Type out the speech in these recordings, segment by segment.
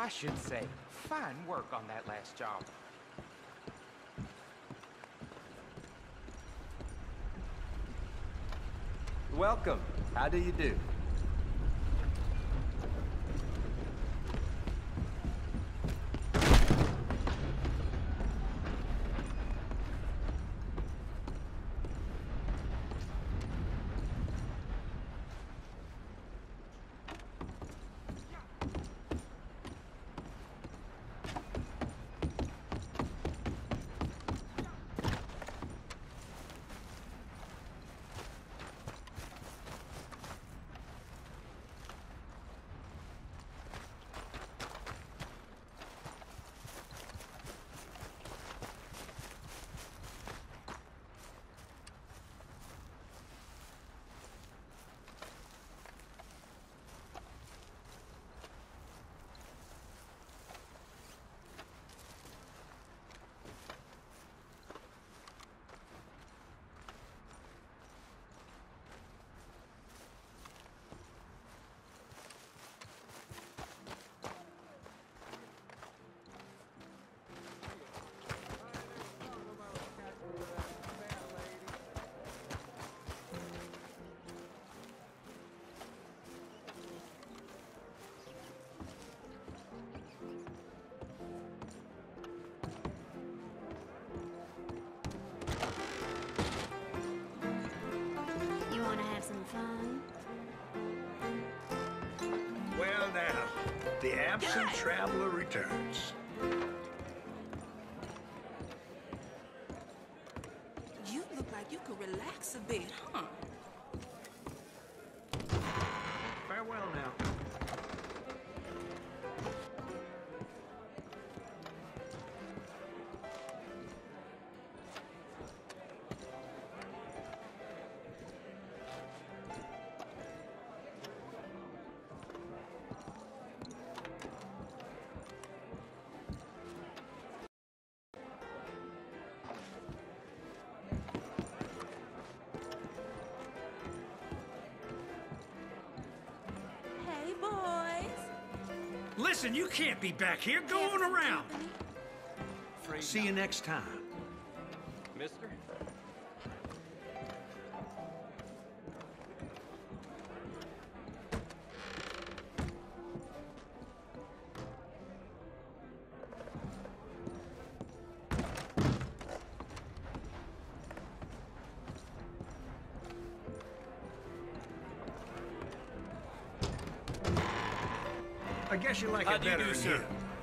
I should say, fine work on that last job. Welcome. How do you do? Fun. Well now, the absent traveler returns. You look like you could relax a bit, huh? Farewell now. Listen, you can't be back here. Go on around. See you next time. Mister? I guess you like it better in here.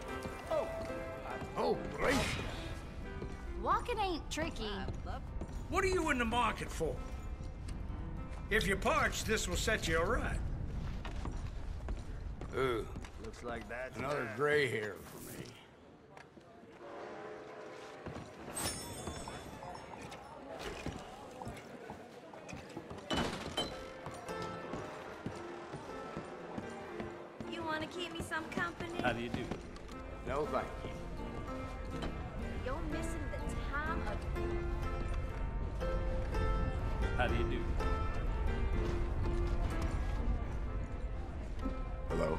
Oh, gracious. Walking ain't tricky. What are you in the market for? If you're parched, this will set you all right. Ooh, looks like that's another gray hair for me. You want to keep me some company? How do you do? No, thank you. You're missing the time of... How do you do? Hello.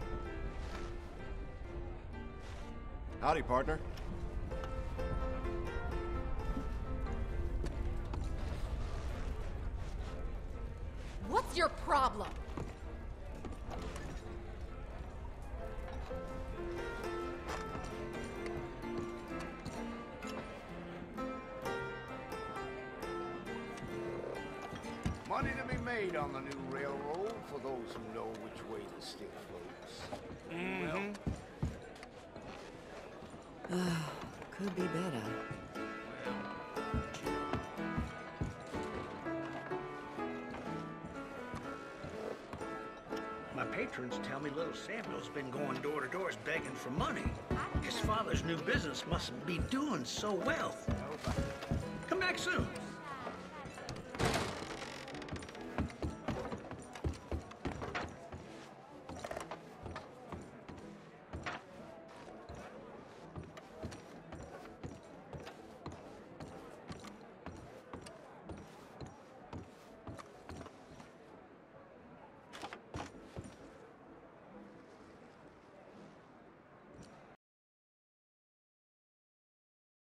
Howdy, partner. What's your problem? Money to be made on the new railroad for those who know which way the stick floats. Could be better. My patrons tell me little Samuel's been going door to door begging for money. His father's new business mustn't be doing so well. Come back soon.